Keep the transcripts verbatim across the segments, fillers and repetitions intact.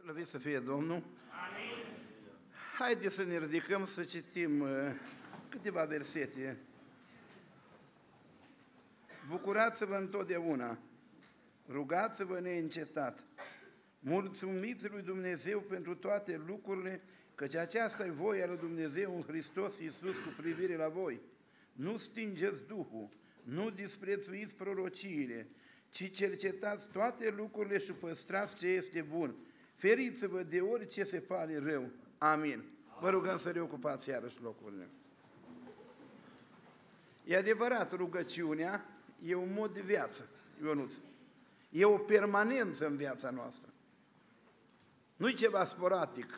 Slăvit să fie Domnul! Amin. Haideți să ne ridicăm să citim uh, câteva versete. Bucurați-vă întotdeauna, rugați-vă neîncetat, mulțumiți lui Dumnezeu pentru toate lucrurile, căci aceasta e voia lui Dumnezeu în Hristos Iisus cu privire la voi. Nu stingeți Duhul, nu disprețuiți prorociile, ci cercetați toate lucrurile și păstrați ce este bun. Feriți-vă de orice se pare rău. Amin. Vă rugăm să reocupați iarăși locurile. E adevărat, rugăciunea e un mod de viață, Ionuț. E o permanență în viața noastră. Nu-i ceva sporadic.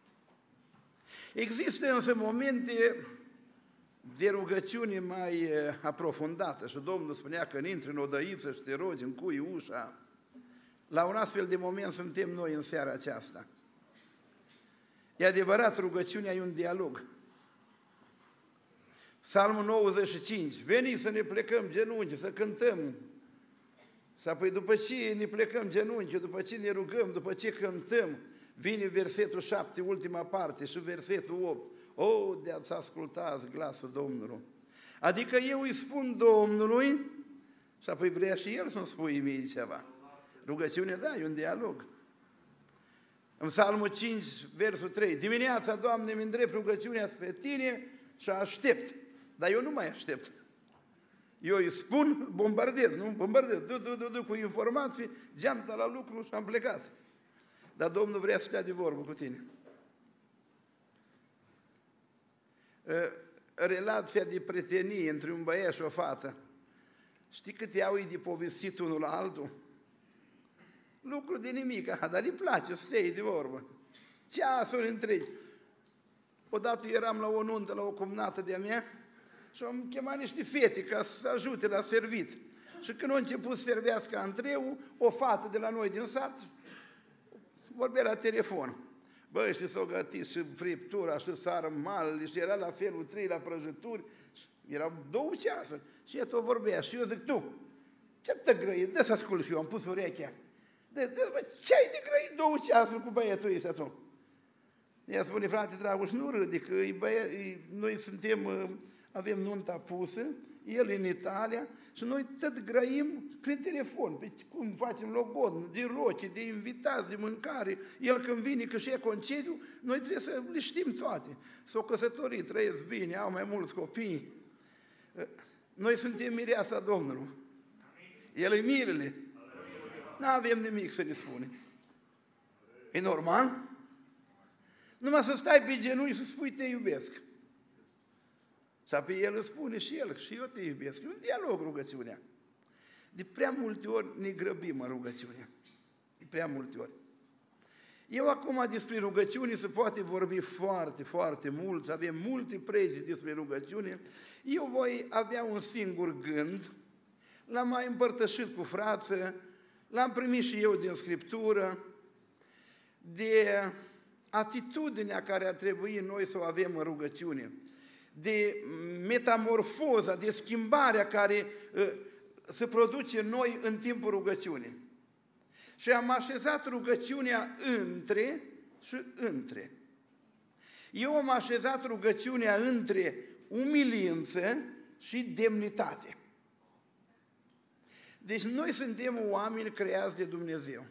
Există însă momente de rugăciune mai aprofundată și Domnul spunea că intri în odăiță și te rogi, încui ușa. La un astfel de moment suntem noi în seara aceasta. E adevărat, rugăciunea e un dialog. Psalmul nouăzeci și cinci, veniți să ne plecăm genunchi, să cântăm. Și apoi după ce ne plecăm genunchi, după ce ne rugăm, după ce cântăm, vine versetul șapte, ultima parte, și versetul opt. O, de-ați ascultați glasul Domnului. Adică eu îi spun Domnului și apoi vrea și El să-mi spui mie ceva. Rugăciunea, da, e un dialog. În Psalmul cinci, versul trei, dimineața, Doamne, îmi îndrept rugăciunea spre Tine și aștept. Dar eu nu mai aștept. Eu îi spun, bombardez, nu? Bombardez, du, du, du, du, cu informații, geamta la lucru și am plecat. Dar Domnul vrea să stea de vorbă cu tine. Relația de prietenie între un băiat și o fată. Știi cât iau ei de povestit unul la altul? Lucru de nimic, aha, dar îi place să stea de vorbă. Ceasuri întregi. Odată eram la o nuntă, la o cumnată de-a mea și am chemat niște fete ca să ajute la servit. Și când a început să servească antreu, o fată de la noi din sat vorbea la telefon. Băi, și s-au gătit și friptura, și sarmale, și era la felul trei la prăjituri, erau două ceasuri. Și ea tot vorbea. Și eu zic, tu, ce te grăi? Dă să ascult și eu, am pus urechea. Dă, dă, bă, ce-ai de grăi două ceasuri cu băietul ăsta tu? Ea spune, frate Dragoș, nu râde, că e băiat, e, noi suntem, avem nunta pusă, el în Italia, și noi tot grăim prin telefon, pe cum facem logon, de roche, de invitați, de mâncare. El când vine, că și e concediu, noi trebuie să le știm toate. S-au căsătorit, trăiesc bine, au mai mulți copii. Noi suntem mireasa Domnului. El e mirele. Nu avem nimic să ne spune. E normal? Numai să stai pe genunchi și să spui te iubesc. Și apoi el îți spune și el, și eu te iubesc. E un dialog rugăciunea. De prea multe ori ne grăbim în rugăciunea. De prea multe ori. Eu acum despre rugăciune se poate vorbi foarte, foarte mult, avem multe predici despre rugăciune. Eu voi avea un singur gând, l-am mai împărtășit cu frață, l-am primit și eu din Scriptură, de atitudinea care ar trebui noi să o avem în rugăciune, de metamorfoza, de schimbarea care uh, se produce în noi în timpul rugăciunii. Și am așezat rugăciunea între și între. Eu am așezat rugăciunea între umilință și demnitate. Deci noi suntem oameni creați de Dumnezeu.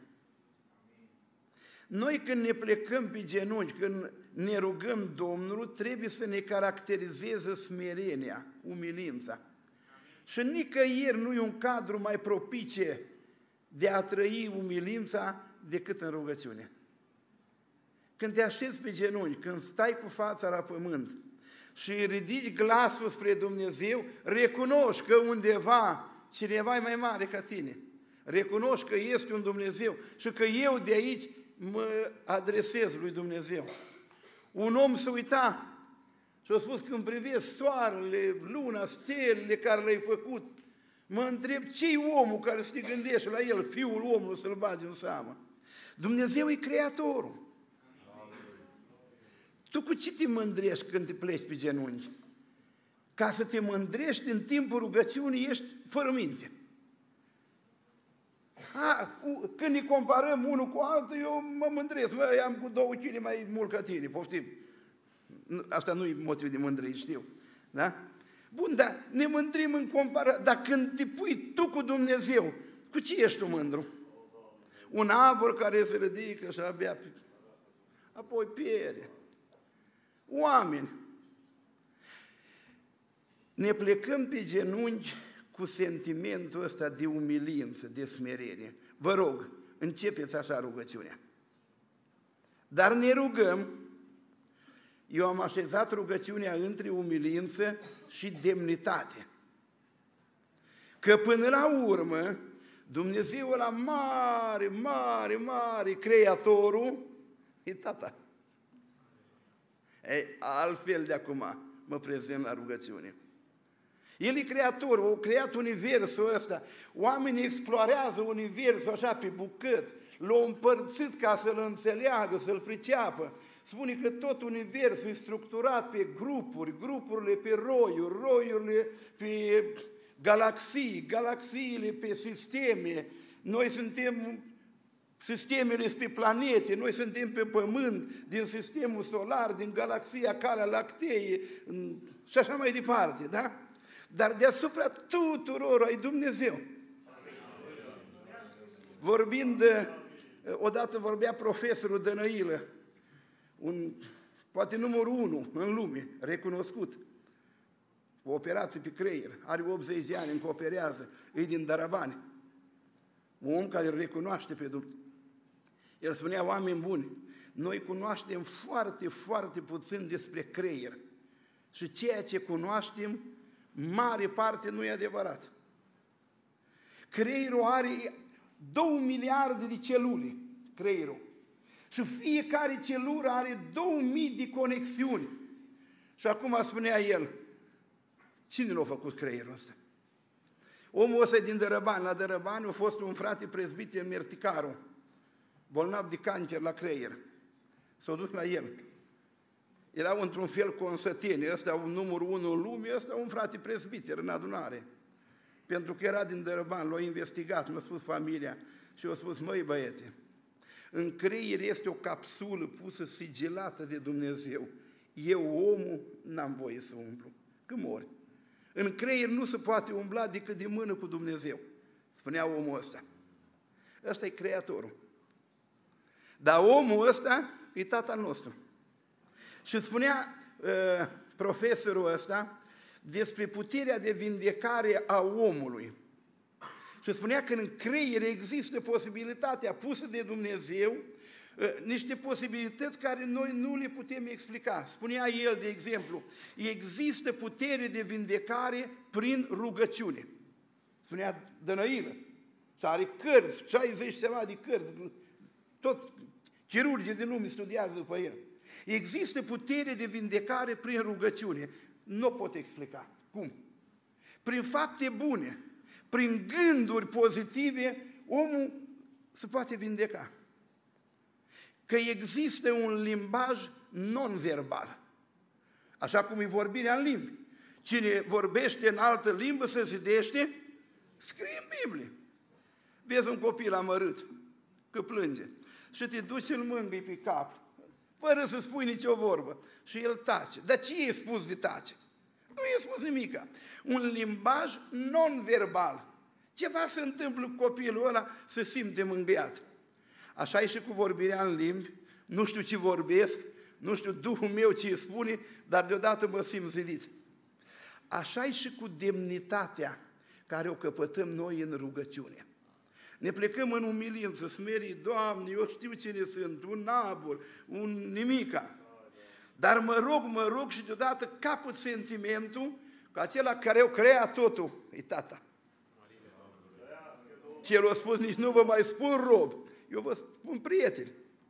Noi când ne plecăm pe genunchi, când ne rugăm Domnului, trebuie să ne caracterizeze smerenia, umilința. Și nicăieri nu e un cadru mai propice de a trăi umilința decât în rugăciune. Când te așezi pe genunchi, când stai cu fața la pământ și ridici glasul spre Dumnezeu, recunoști că undeva cineva e mai mare ca tine. Recunoști că este un Dumnezeu și că eu de aici mă adresez lui Dumnezeu. Un om se uita și a spus, când privesc soarele, luna, stelele care le-ai făcut, mă întreb ce-i omul care să te gândești la el, fiul omului să-l bagi în seamă. Dumnezeu e Creatorul. Tu cu ce te mândrești când te pleci pe genunchi? Ca să te mândrești în timpul rugăciunii ești fără minte. A, când ne comparăm unul cu altul, eu mă mândresc, mă, am cu două chili mai mult ca tine, poftim. Asta nu e motiv de mândrie, știu. Da? Bun, dar ne mândrim în comparare. Dar când te pui tu cu Dumnezeu, cu ce ești tu mândru? Un arbor care se ridică și abia apoi pierde. Oameni. Ne plecăm pe genunchi cu sentimentul ăsta de umilință, de smerenie. Vă rog, începeți așa rugăciunea. Dar ne rugăm, eu am așezat rugăciunea între umilință și demnitate. Că până la urmă, Dumnezeul ăla mare, mare, mare, Creatorul, e Tata. E, altfel de acum mă prezent la rugăciune. El e Creatorul, a creat universul ăsta. Oamenii explorează universul așa pe bucăți, l-au împărțit ca să-l înțeleagă, să-l priceapă. Spune că tot universul e structurat pe grupuri, grupurile pe roiuri, roiurile pe galaxii, galaxiile pe sisteme. Noi suntem, sistemele pe planete, noi suntem pe Pământ, din sistemul solar, din galaxia Calea Lactee și așa mai departe, da? Dar deasupra tuturor ai Dumnezeu. Vorbind, odată vorbea profesorul Dănăilă, un, poate numărul unu în lume, recunoscut, cu operații pe creier, are optzeci de ani, încă operează, e din Darabani, un om care îl recunoaște pe Dumnezeu. El spunea, oameni buni, noi cunoaștem foarte, foarte puțin despre creier și ceea ce cunoaștem, mare parte nu e adevărat. Creierul are două miliarde de celule, creierul. Și fiecare celulă are două mii de conexiuni. Și acum spunea el, cine l-a făcut creierul ăsta? Omul ăsta din Dărăbani. La Dărăbani a fost un frate prezbiter Merticaru, bolnav de cancer la creier. S-a dus la el. Erau într-un fel consăteni, ăsta un numărul unu în lume, ăsta un frate prezbiter în adunare. Pentru că era din Dărăbani, l-a investigat, mi-a spus familia și a spus, măi băiete, în creier este o capsulă pusă sigilată de Dumnezeu. Eu, omul, n-am voie să umblu, că mori. În creier nu se poate umbla decât de mână cu Dumnezeu, spunea omul ăsta. Ăsta e Creatorul. Dar omul ăsta e Tatăl nostru. Și spunea uh, profesorul ăsta despre puterea de vindecare a omului. Și spunea că în creier există posibilitatea pusă de Dumnezeu, uh, niște posibilități care noi nu le putem explica. Spunea el, de exemplu, există putere de vindecare prin rugăciune. Spunea Dănăilă. Și are cărți, șaizeci ceva de cărți, toți chirurgii din lume studiază după el. Există putere de vindecare prin rugăciune. Nu pot explica. Cum? Prin fapte bune, prin gânduri pozitive, omul se poate vindeca. Că există un limbaj non-verbal. Așa cum e vorbirea în limbi. Cine vorbește în altă limbă se zidește, scrie în Biblie. Vezi un copil amărât, că plânge, și te duci îl mângâi pe cap, fără să spui nicio vorbă. Și el tace. Dar ce e spus de tace? Nu e spus nimica. Un limbaj non-verbal. Ceva se întâmplă cu copilul ăla să simte mângâiat. Așa e și cu vorbirea în limbi. Nu știu ce vorbesc, nu știu Duhul meu ce îi spune, dar deodată mă simt zidit. Așa e și cu demnitatea care o căpătăm noi în rugăciune. Ne plecăm în umilință, smerii, Doamne, eu știu cine sunt, un nabur, un nimica. Dar mă rog, mă rog și deodată capăt sentimentul că acela care o crea totul e Tata. Și el a spus, nici nu vă mai spun rob, eu vă spun prieteni.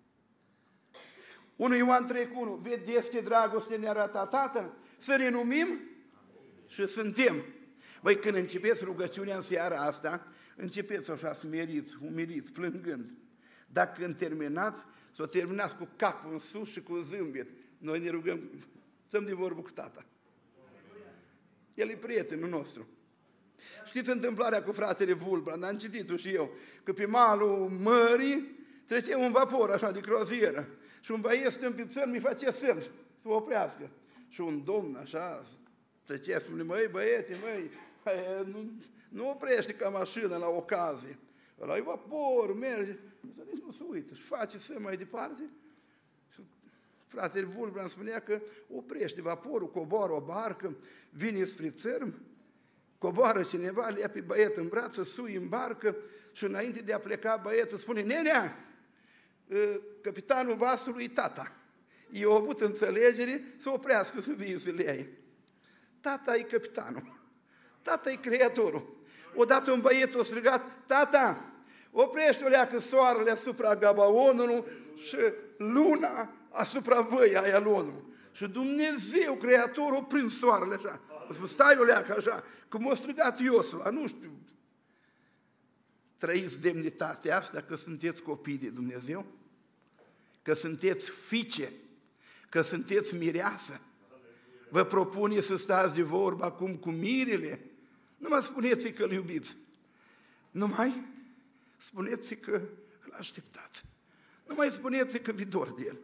unu Ioan trei cu unu, vedeți ce dragoste ne arată Tatăl? Să ne numim și suntem. Băi, când începeți rugăciunea în seara asta, începeți așa smeriți, umiliți, plângând. Dacă când terminați, să o terminați cu capul în sus și cu zâmbet. Noi ne rugăm, stăm de vorbă cu Tata. El e prietenul nostru. Știți întâmplarea cu fratele Vulbran, dar am citit-o și eu, că pe malul mării trece un vapor așa de crozieră și un băiet stând pe țăr mi face semn să oprească. Și un domn așa trece, spune, măi băiete, măi, nu, nu oprește ca mașină la ocazie. Ăla e vapor, merge, dar nici nu se uită și face semn mai departe. Și fratele Vulbran spunea că oprește vaporul, coboară o barcă, vine spre țărm, coboară cineva, le ia pe băiet în brață, sui în barcă și înainte de a pleca băietul spune, nenea, capitanul vasului tata. Eu au avut înțelegere să oprească să vie să le iei. Tata e capitanul, tata e creatorul. Odată un băiet a strigat, tata, oprește-o leacă soarele asupra Gabaonului și luna asupra văii aia lonului. Și Dumnezeu, creatorul, prin soarele așa. A spus, stai o leacă așa, cum a strigat Iosua, nu știu. Trăiți demnitatea asta că sunteți copii de Dumnezeu, că sunteți fiice, că sunteți mireasă. Vă propune să stați de vorbă acum cu mirile. Nu mă spuneți că îl iubiți. Numai spuneți că îl așteptați. Nu mai spuneți că vi dor de el.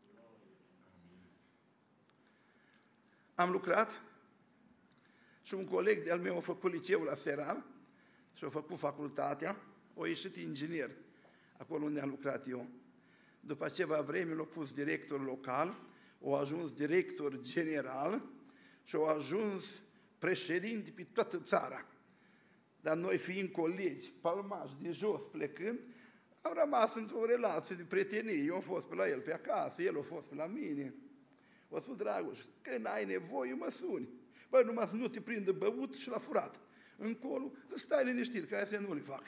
Am lucrat și un coleg de-al meu a făcut liceul la Seral și a făcut facultatea, a ieșit inginer acolo unde am lucrat eu. După ceva vreme l-a pus director local, a ajuns director general și a ajuns președinte pe toată țara. Dar noi fiind colegi, palmași de jos plecând, am rămas într-o relație de prietenie. Eu am fost pe la el pe acasă, el a fost pe la mine. O spus, Dragoș, când ai nevoie, mă suni. Băi, numai să nu te prindă băut și la furat. Încolo, să stai liniștit, că astea nu le fac.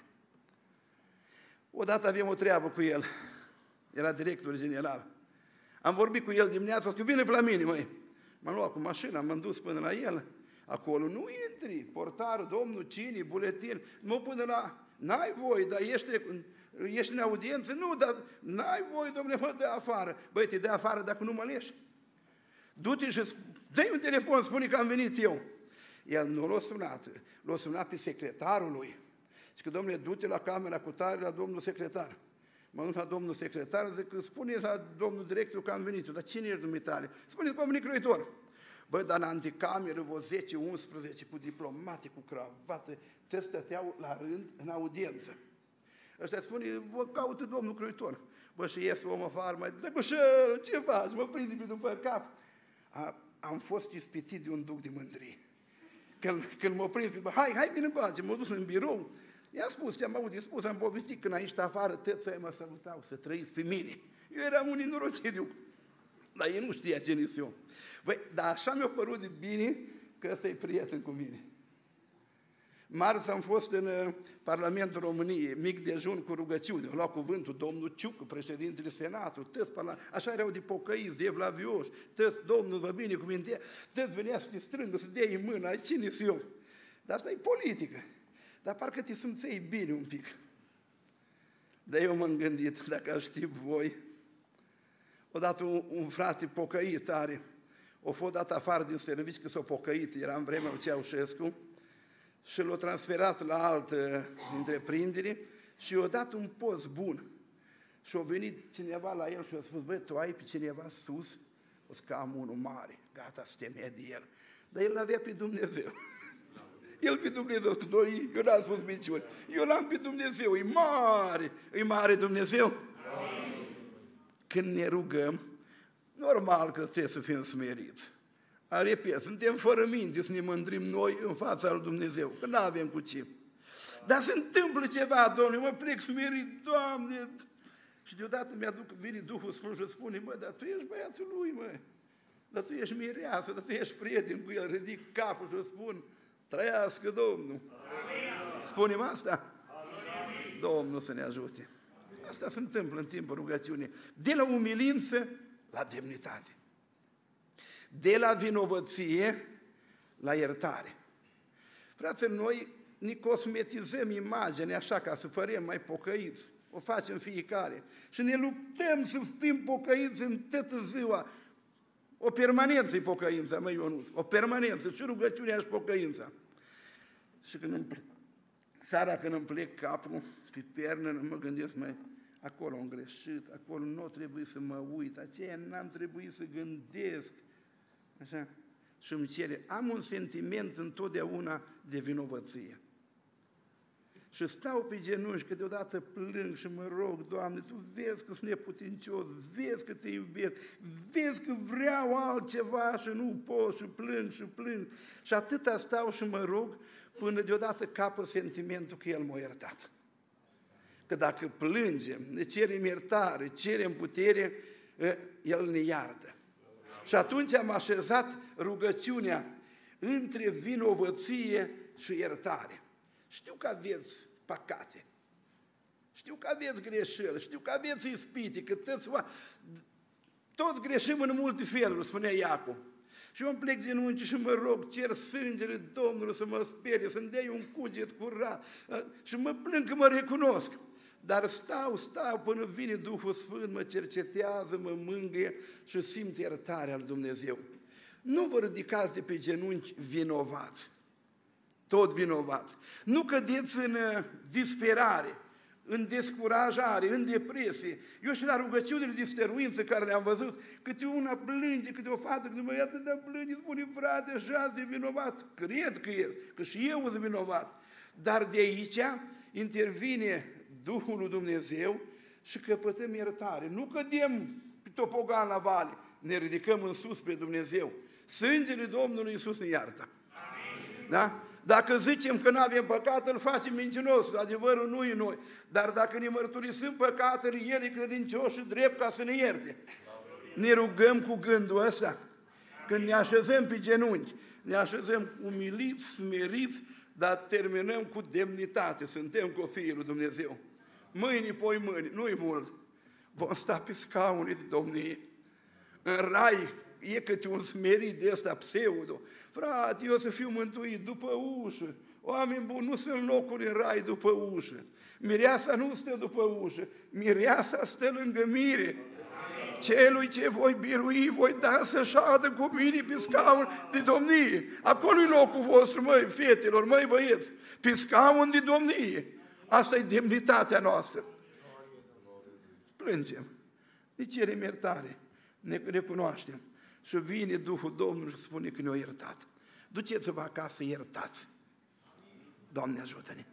Odată avem o treabă cu el. Era director general. Am vorbit cu el dimineața, că vine pe la mine, măi. M-am luat cu mașina, m-am dus până la el. Acolo nu intri, portarul, domnul, cine, buletin, nu până la... N-ai voie, dar ești, ești în audiență? Nu, dar n-ai voie, domnule, mă dă afară. Băi, te dă afară dacă nu mă leși. Du-te și dă-i un telefon, spune că am venit eu. El nu l-a sunat, l-a sunat pe secretarul lui. Și că, domnule, du-te la camera cu tare la domnul secretar. Mă duc la domnul secretar, zic că spune la domnul director că am venit. Dar cine ești dumneitale? Spune că am venit croitor. Băi, dar în anticameră, vă zece unsprezece, cu diplomate, cu cravată, te stăteau la rând în audiență. Ăștia spune, vă caută domnul croitor. Bă, și ies omul afară, mai Drăgușel, ce faci? Mă prinde pe după cap. A, am fost ispitit de un duc de mândrie. Când, când m-a prins, bă, hai, hai, vine încoace, m-a dus în birou. I-am spus ce am auzit, spus, am povestit când aici afară, tăți mă salutau să trăiți pe mine. Eu eram un inorocit, dar ei nu știa ce nici eu. Băi, dar așa mi-a părut de bine că ăsta e prieten cu mine. Marți am fost în uh, Parlamentul României, mic dejun cu rugăciune, a luat cuvântul domnul Ciucă, președintele Senatului, tăți așa erau de pocăiți, de evlavioși, tăți, domnul vă binecuvântea, tăți venea să te strângă, să dea în mână, cine-s eu? Dar asta e politică, dar parcă te simțeai bine un pic. Dar eu m-am gândit, dacă aș ști voi, odată un, un frate pocăit tare, o fost dat afară din serviciu că s-a pocăit, era în vremea lui Ceaușescu, și l-a transferat la altă întreprindere și i-a dat un post bun. Și a venit cineva la el și a spus, băi, tu ai pe cineva sus? O să că am unul mare, gata să te mie de el. Dar el l-avea pe Dumnezeu. El pe Dumnezeu, că doi, eu n-am spus minciuni. Eu l-am pe Dumnezeu, e mare, e mare Dumnezeu. Amin. Când ne rugăm, normal că trebuie să fim smeriți. Repet, suntem fără minte să ne mândrim noi în fața lui Dumnezeu, că nu avem cu ce. Dar se întâmplă ceva, Doamne, mă plec smerit, Doamne. Și deodată mi-aduc, vine Duhul Sfânt și spune, mă, dar tu ești băiatul lui, mă. Dar tu ești mireasă, dar tu ești prieten cu el. Ridic capul și spun, trăiască Domnul. Amin. Spune-mi asta? Amin. Domnul să ne ajute. Asta se întâmplă în timpul rugăciunii. De la umilință la demnitate. De la vinovăție la iertare. Frate, noi ne cosmetizăm imaginea așa ca să părem mai pocăiți. O facem fiecare. Și ne luptăm să fim pocăiți în toată ziua. O permanență e pocăința, măi Ionuț. O permanență. Și rugăciunea și pocăința. Și când îmi plec, seara când îmi plec capul pe pernă, mă gândesc, mai acolo am greșit, acolo nu trebuie să mă uit, aceea n-am trebuit să gândesc. Așa? Și îmi cere, am un sentiment întotdeauna de vinovăție. Și stau pe genunchi, câteodată plâng și mă rog, Doamne, Tu vezi că sunt neputincios, vezi că Te iubesc, vezi că vreau altceva și nu pot și plâng și plâng. Și atâta stau și mă rog până deodată capă sentimentul că El m-a iertat. Că dacă plângem, ne cerem iertare, cerem putere, El ne iartă. Și atunci am așezat rugăciunea între vinovăție și iertare. Știu că aveți păcate, știu că aveți greșeli, știu că aveți ispite, că toți, toți greșim în multe feluri, spunea Iacov. Și eu îmi plec genunchi și mă rog, cer sângele Domnului să mă sperie, să-mi dea un cuget curat și mă plâng că mă recunosc. Dar stau, stau până vine Duhul Sfânt, mă cercetează, mă mângâie și simt iertarea lui Dumnezeu. Nu vă ridicați de pe genunchi vinovați, tot vinovați. Nu cădeți în disperare, în descurajare, în depresie. Eu și la rugăciunile de stăruință care le-am văzut, câte una plânge, câte o fată, câte mă iată, dar plânge, spune, frate, așa de vinovat. Cred că e, că și eu sunt vinovat. Dar de aici intervine Duhul lui Dumnezeu și căpătăm iertare. Nu cădem pe topogan la vale, ne ridicăm în sus spre Dumnezeu. Sângele Domnului Iisus ne iartă. Amin. Da? Dacă zicem că nu avem păcat, îl facem mincinos, adevărul nu e noi. Dar dacă ne mărturisim păcatele, El e credincios și drept ca să ne ierte. Ne rugăm cu gândul ăsta. Când ne așezăm pe genunchi, ne așezăm umiliți, smeriți, dar terminăm cu demnitate. Suntem copiii lui Dumnezeu. Mâine, poi mâine, nu-i mult, vom sta pe scaune de domnie. În rai e câte un smerit de ăsta pseudo. Frate, eu să fiu mântuit după ușă. Oameni buni, nu sunt locuri în rai după ușă. Mireasa nu stă după ușă, mireasa stă lângă mire. Celui ce voi birui, voi da să șadă cu mine pe scaun de domnie. Acolo-i locul vostru, măi, fetelor, măi, băieți, pe scaun de domnie. Asta e demnitatea noastră. Plângem, ne cerem iertare, ne recunoaștem. Și vine Duhul Domnului și spune că ne-a iertat. Duceți-vă acasă, iertați. Doamne, ajută-ne!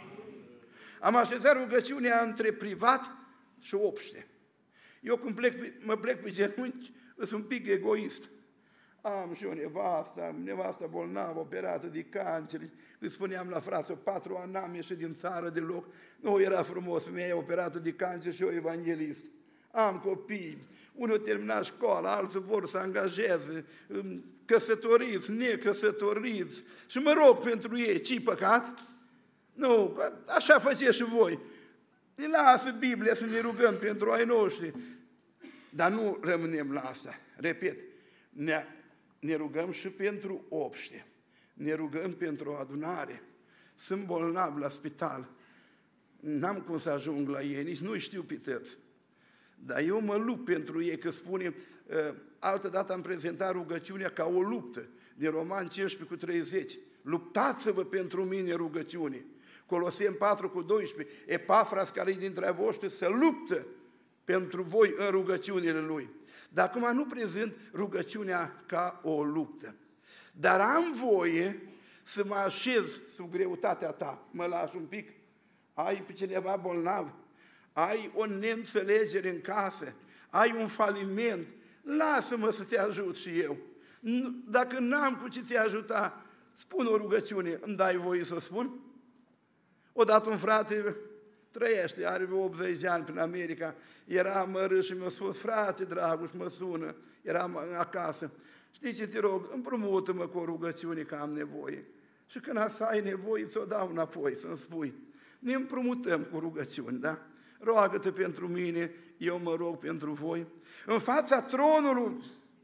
Am așezat rugăciunea între privat și obște. Eu când plec, mă plec pe genunchi, sunt un pic egoist. Am și o nevastă, nevastă bolnavă, operată de cancer. Îi spuneam la frață, patru ani n-am ieșit din țară deloc. Nu era frumos, femeia operată de cancer și eu evanghelist. Am copii, unul a terminat școala, alții vor să angajeze, căsătoriți, necăsătoriți. Și mă rog pentru ei, ce-i păcat? Nu, așa faceți și voi. Ne lasă Biblia să ne rugăm pentru ai noștri. Dar nu rămânem la asta. Repet, ne, ne rugăm și pentru obște. Ne rugăm pentru adunare. Sunt bolnav la spital. N-am cum să ajung la ei, nici nu știu pe tăți. Dar eu mă lupt pentru ei, că spune, altă dată am prezentat rugăciunea ca o luptă, din Roman cincisprezece cu treizeci. Luptați-vă pentru mine rugăciune. Coloseni patru cu doisprezece. Epafras, care e dintre voștri, să luptă pentru voi în rugăciunile lui. Dar acum nu prezint rugăciunea ca o luptă. Dar am voie să mă așez sub greutatea ta. Mă lași un pic? Ai pe cineva bolnav? Ai o neînțelegere în casă? Ai un faliment? Lasă-mă să te ajut și eu. Dacă n-am cu ce te ajuta, spun o rugăciune, îmi dai voie să spun? Odată un frate trăiește, are vreo optzeci de ani prin America, era mărât și mi-a spus, frate Dragoș, mă sună, eram acasă, știi ce te rog, împrumută-mă cu o rugăciune că am nevoie. Și când să ai nevoie, ți-o dau înapoi, să-mi spui. Ne împrumutăm cu rugăciuni, da? Roagă-te pentru mine, eu mă rog pentru voi. În fața tronului,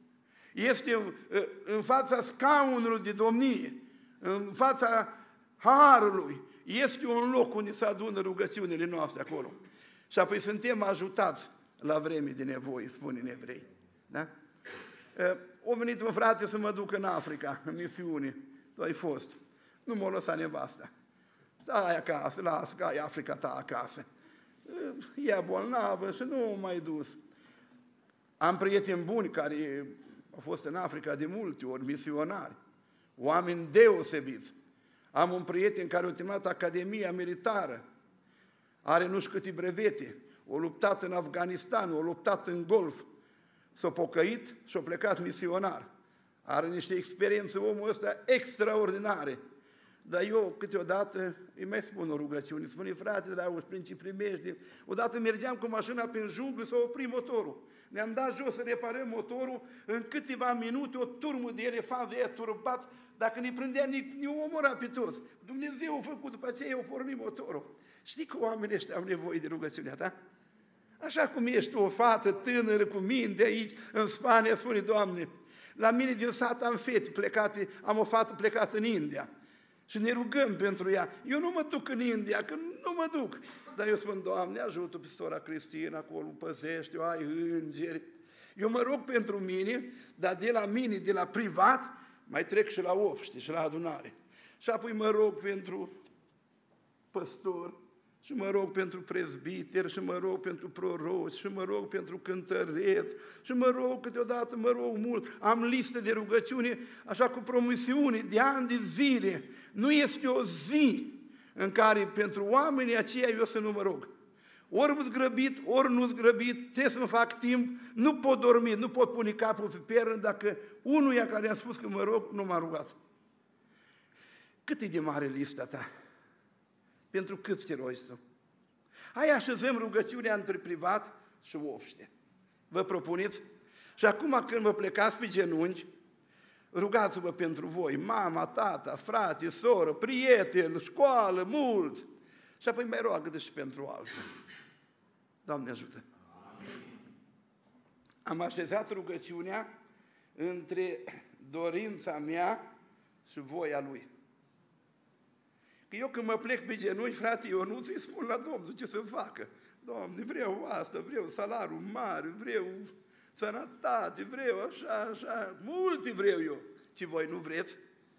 este în fața scaunului de domnie, în fața harului, este un loc unde se adună rugăciunile noastre acolo. Și apoi suntem ajutați la vreme de nevoie, spune în Evrei. Da? A venit un frate să mă duc în Africa, în misiune. Tu ai fost. Nu m-a lăsat nevasta. Stai acasă, lasă că ai Africa ta acasă. E bolnavă și nu m-a mai dus. Am prieteni buni care au fost în Africa de multe ori, misionari, oameni deosebiți. Am un prieten care a terminat Academia Militară, are nu știu câte brevete, a luptat în Afganistan, a luptat în Golf, s-a pocăit și a plecat misionar. Are niște experiențe omul ăsta extraordinare. Dar eu câteodată îi mai spun o rugăciune, îi spune, frate, dragul, prin ce primești. Odată mergeam cu mașina prin junglă, s-a oprit motorul. Ne-am dat jos să reparăm motorul, în câteva minute o turmă de elefanți de turbați, dacă ne prindea, ne omora pe toți. Dumnezeu a făcut, după aceea a pornit motorul. Știi că oamenii ăștia au nevoie de rugăciunea ta? Așa cum ești o fată tânără cu minte aici, în Spania, spune, Doamne, la mine din sat am fete plecate, am o fată plecată în India. Și ne rugăm pentru ea. Eu nu mă duc în India, că nu mă duc. Dar eu spun, Doamne, ajută pe sora Cristina, acolo păzește-o, ai îngeri. Eu mă rog pentru mine, dar de la mine, de la privat, mai trec și la obște și la adunare. Și apoi mă rog pentru păstor, și mă rog pentru prezbiteri, și mă rog pentru proroci, și mă rog pentru cântăreți, și mă rog câteodată, mă rog mult. Am listă de rugăciuni, așa cu promisiuni, de ani de zile. Nu este o zi în care pentru oamenii aceia eu să nu mă rog. Ori nu-s grăbit, ori nu-s grăbit, trebuie să-mi fac timp, nu pot dormi, nu pot pune capul pe pernă dacă unuia care i-am spus că mă rog, nu m-a rugat. Cât e de mare lista ta? Pentru câți te rogi tu? Hai așezăm rugăciunea între privat și obște. Vă propuneți? Și acum când vă plecați pe genunchi, rugați-vă pentru voi, mama, tata, frate, soră, prieteni, școală, mulți. Și apoi mai roagă și pentru alții. Doamne ajută! Am așezat rugăciunea între dorința mea și voia Lui. Că eu când mă plec pe genunchi, frate, eu nu ți-i spun la Domnul ce să facă. Doamne, vreau asta, vreau salariu mare, vreau sănătate, vreau așa, așa, multe vreau eu. Ce voi nu vreți?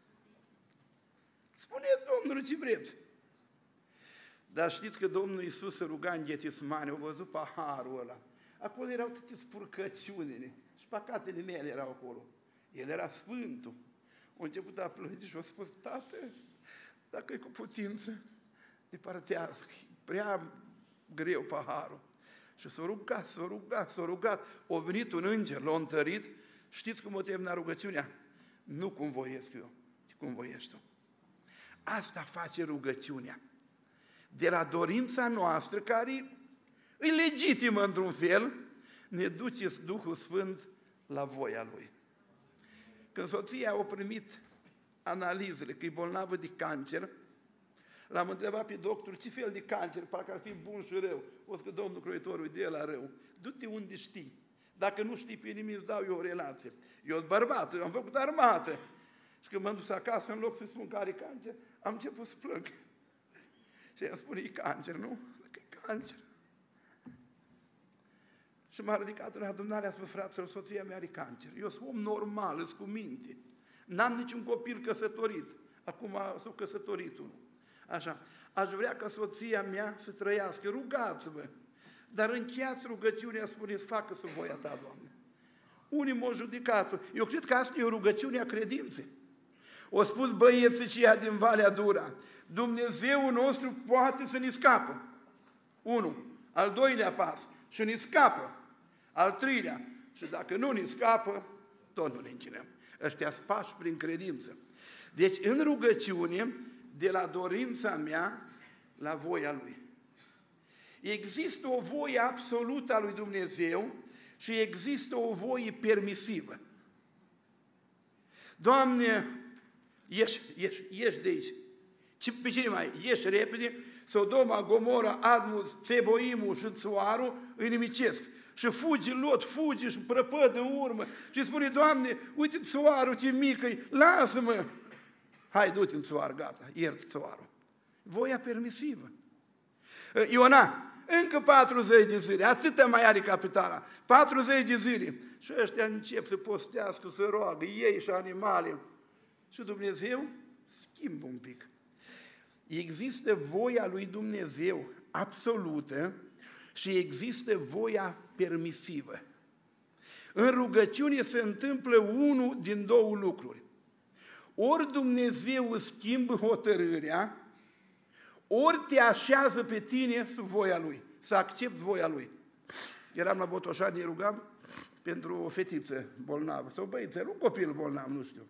Spuneți Domnului ce vreți. Dar știți că Domnul Iisus se ruga în Ghețimani, au văzut paharul ăla. Acolo erau toate spurcăciunile și păcatele mele erau acolo. El era Sfântul. A început a plânge și a spus, Tată, dacă e cu putință, departează, e prea greu paharul. Și s-a rugat, s-a rugat, s-a rugat. A venit un înger, l-a întărit. Știți cum o termina rugăciunea? Nu cum voiesc eu, ci cum voiești tu. Asta face rugăciunea. De la dorința noastră, care e legitimă într-un fel, ne duce Duhul Sfânt la voia Lui. Când soția a primit analizele, că e bolnavă de cancer, l-am întrebat pe doctor ce fel de cancer, parcă ar fi bun și rău. O să că Domnul Croitorul de la rău. Du-te unde știi. Dacă nu știi pe nimic, îți dau eu o relație. Eu sunt bărbat, am făcut armată. Și când m-am dus acasă, în loc să spun că are cancer, am început să plâng. Și i-am spune, e cancer, nu? Că e cancer. Și m-a ridicat în adunare, a spus, frate, soția mea are cancer. Eu sunt om normal, sunt cu minte. N-am niciun copil căsătorit. Acum s-a căsătorit unul. Așa. Aș vrea ca soția mea să trăiască. Rugați-vă. Dar încheiați rugăciunea, spuneți, facă să voia ta, Doamne. Unii m-au judecat. Eu cred că asta e o rugăciune a credinței. O spus băieții ceia din Valea Dura. Dumnezeul nostru poate să ne scapă. Unu. Al doilea pas. Și ne scapă. Al treilea. Și dacă nu ne scapă, tot nu ne închinăm. Ăștia-s pași prin credință. Deci în rugăciune, de la dorința mea la voia Lui. Există o voie absolută a lui Dumnezeu și există o voie permisivă. Doamne, ieși, ieși, ieși de aici. Pe cine mai? Ieși repede, Sodoma, Gomora, Admus, Țeboimul și Țoarul îi nimicesc. Și fugi Lot, fugi și prăpăd în urmă. Și spune, Doamne, uite Țoarul ce mică-i, lasă-mă. Hai, du-te în Țoar, gata, iert Țoarul. Voia permisivă. Iona, încă patruzeci de zile, atâta mai are capitala, patruzeci de zile. Și ăștia încep să postească, să roagă, ei și animale. Și Dumnezeu schimb un pic. Există voia lui Dumnezeu absolută și există voia permisivă. În rugăciune se întâmplă unul din două lucruri. Ori Dumnezeu îți schimbă hotărârea, ori te așează pe tine sub voia Lui, să accepti voia Lui. Eram la Botoșani, rugam pentru o fetiță bolnavă, sau băițel, un copil bolnav, nu știu.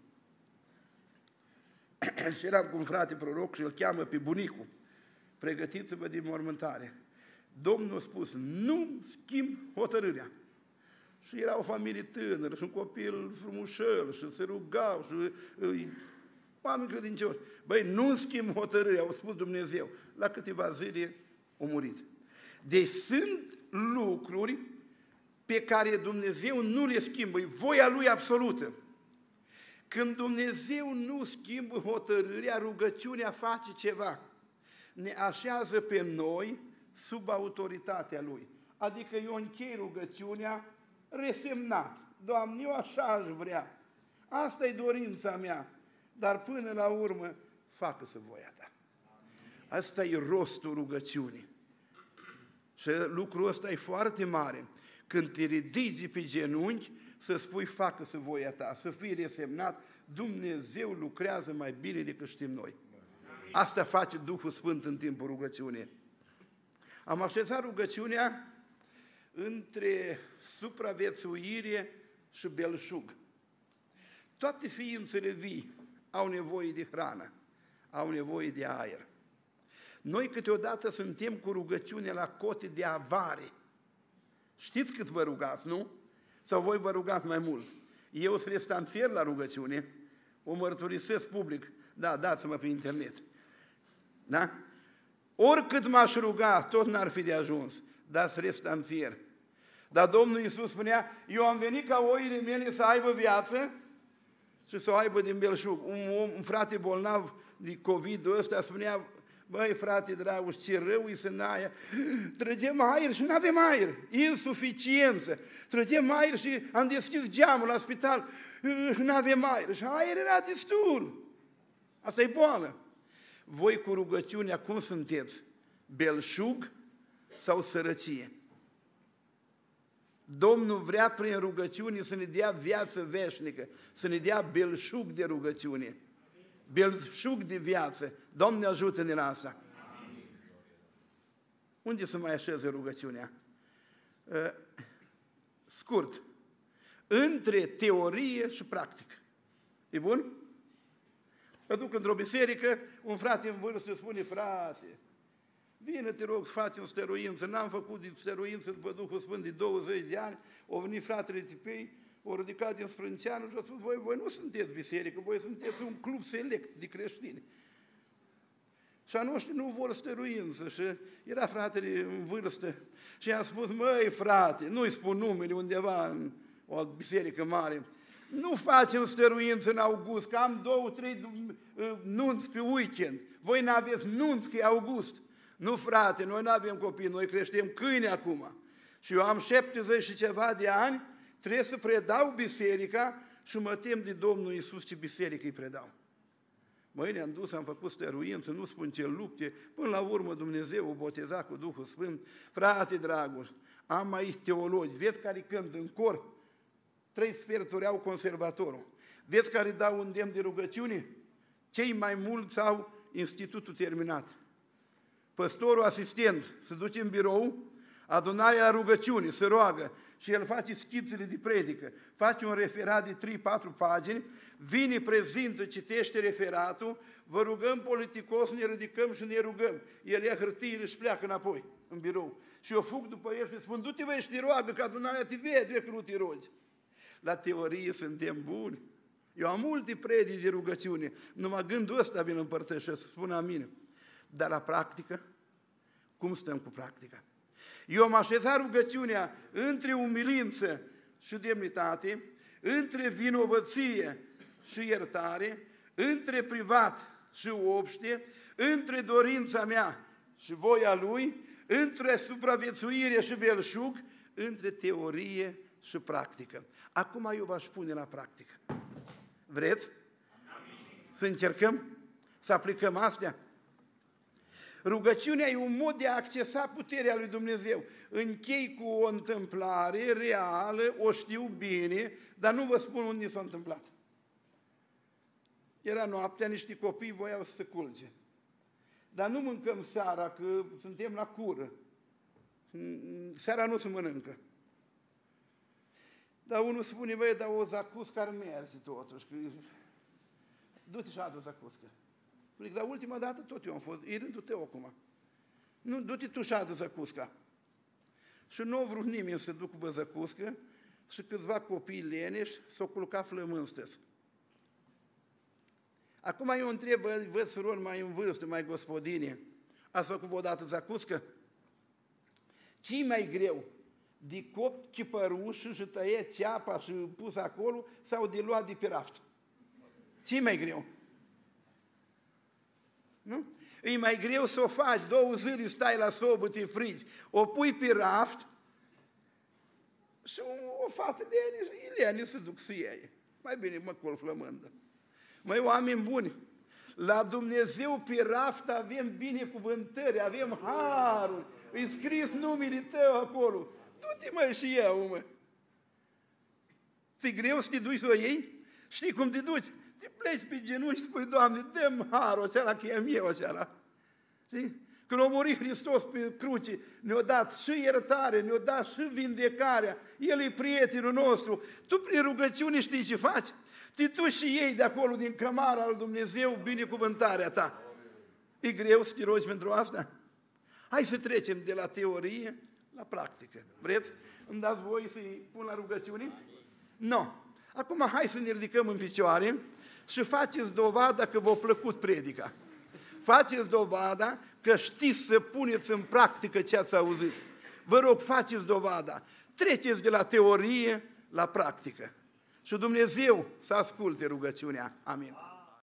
Și eram cu un frate proroc și îl cheamă pe bunicul. Pregătiți-vă din mormântare. Domnul a spus, nu schimb hotărârea. Și era o familie tânără și un copil frumușel și se rugau și uh, oameni credincioși. Băi, nu schimb hotărârea, au spus Dumnezeu. La câteva zile a murit. Deci sunt lucruri pe care Dumnezeu nu le schimbă, e voia Lui absolută. Când Dumnezeu nu schimbă hotărârea, rugăciunea face ceva. Ne așează pe noi sub autoritatea Lui. Adică eu închei rugăciunea resemnat. Doamne, eu așa aș vrea. Asta e dorința mea. Dar până la urmă, facă-se voia Ta. Asta e rostul rugăciunii. Și lucrul ăsta e foarte mare. Când te ridici pe genunchi, să spui, facă-se voia Ta, să fii resemnat, Dumnezeu lucrează mai bine decât știm noi. Asta face Duhul Sfânt în timpul rugăciunii. Am așezat rugăciunea între supraviețuire și belșug. Toate ființele vii au nevoie de hrană, au nevoie de aer. Noi câteodată suntem cu rugăciune la cote de avare. Știți cât vă rugați, nu? Sau voi vă rugați mai mult? Eu sunt restanțier la rugăciune, o mărturisesc public, da, dați-mă pe internet. Da? Oricât m-aș ruga, tot n-ar fi de ajuns, dar sunt restanțier. Dar Domnul Iisus spunea, eu am venit ca oile mele să aibă viață și să o aibă din belșug. Un, om, un frate bolnav de COVID-ul ăsta spunea, băi, frate dragos, ce rău e să n-aia. Trăgem aer și n-avem aer. Insuficiență. Trăgem aer și am deschis geamul la spital. N-avem aer. Și aer era destul. Asta e boală. Voi cu rugăciunea cum sunteți? Belșug sau sărăcie? Domnul vrea prin rugăciune să ne dea viață veșnică, să ne dea belșug de rugăciune. Belșug de viață. Doamne, ajută-ne la asta. Amin. Unde să mai așeze rugăciunea? Uh, scurt. Între teorie și practică. E bun? Mă duc într-o biserică, un frate în vârstă spune, frate, vine, te rog, să faci o stăruință. N-am făcut de stăruință după Duhul Sfânt de douăzeci de ani. Au venit fratele Tipei, o ridicat din Sprânceanu și a spus, voi, voi nu sunteți biserică, voi sunteți un club select de creștini. Și a noștri nu vor stăruință. Și era fratele în vârstă și i-a spus, măi frate, nu-i spun numele undeva în o biserică mare, nu facem stăruință în august, că am două, trei nunți pe weekend. Voi n-aveți nunți, că e august. Nu, frate, noi nu avem copii, noi creștem câini acum. Și eu am șaptezeci și ceva de ani, trebuie să predau biserica și mă tem de Domnul Iisus ce biserică îi predau. Măi, ne-am dus, am făcut stăruință, nu spun ce lupte, până la urmă Dumnezeu o boteza cu Duhul Sfânt. Frate dragos, am aici teologi, vezi care cântă în cor, trei sferturi au conservatorul. Vezi care dau un demn de rugăciune? Cei mai mulți au institutul terminat. Păstorul asistent se duce în birou, adunarea rugăciunii, se roagă și el face schițele de predică, face un referat de trei patru pagini, vine, prezintă, citește referatul, vă rugăm politicos, ne ridicăm și ne rugăm. El ia hârtiile și pleacă înapoi în birou. Și eu fug după el și spun, du-te vei și te roagă, că adunarea te vede că nu te rogi. La teorie suntem buni. Eu am multe predici de rugăciune, numai gândul ăsta vin împărtășesc, spun amin. Dar la practică, cum stăm cu practica? Eu am așezat rugăciunea între umilință și demnitate, între vinovăție și iertare, între privat și obște, între dorința mea și voia Lui, între supraviețuire și belșug, între teorie și practică. Acum eu v-aș pune la practică. Vreți? Să încercăm? Să aplicăm astea? Rugăciunea e un mod de a accesa puterea lui Dumnezeu. Închei cu o întâmplare reală, o știu bine, dar nu vă spun unde s-a întâmplat. Era noaptea, niște copii voiau să se culce. Dar nu mâncăm seara, că suntem la cură. Seara nu se mănâncă. Dar unul spune, băi, dar o zacuscă ar merge totuși. Că... Du-te și adu o zacuscă. Zic, dar ultima dată tot eu am fost, e rândul tău acum. Nu, du-te tu și adu zacusca. Și nu a vrut nimeni să ducă bă zacuscă și câțiva copii leneși s-au culcat flămânstăți. Acum eu întreb, văd surori mai în vârstă, mai gospodine, ați făcut vreodată zacuscă? Ce-i mai greu? De copt chipărușul și tăiet ceapa și pus acolo sau de luat de pe raft? Ce-i mai greu? Nu? E mai greu să o faci, două zile stai la sobă, te frigi, o pui pe raft și o fată leane și e leane să duc să iei. Mai bine mă col flămândă. Măi, oameni buni, la Dumnezeu pe raft avem binecuvântări, avem haruri, îi scris numele tău acolo. Du-te mă și eu, mă. Ți-e greu să te duci să o iei? Știi cum te duci? Te pleci pe genunchi și spui, Doamne, dă-mi harul acela, că e meu acela. Știi? Când a murit Hristos pe cruce, ne-a dat și iertare, ne-a dat și vindecarea. El e prietenul nostru. Tu prin rugăciune știi ce faci? Te duci și iei de acolo, din cămara lui Dumnezeu, binecuvântarea ta. E greu să te rogi pentru asta? Hai să trecem de la teorie la practică. Vreți? Îmi dați voi să-i pun la rugăciune? Nu. Acum hai să ne ridicăm în picioare și faceți dovada că v-a plăcut predica. Faceți dovada că știți să puneți în practică ce ați auzit. Vă rog, faceți dovada. Treceți de la teorie la practică. Și Dumnezeu să asculte rugăciunea. Amin.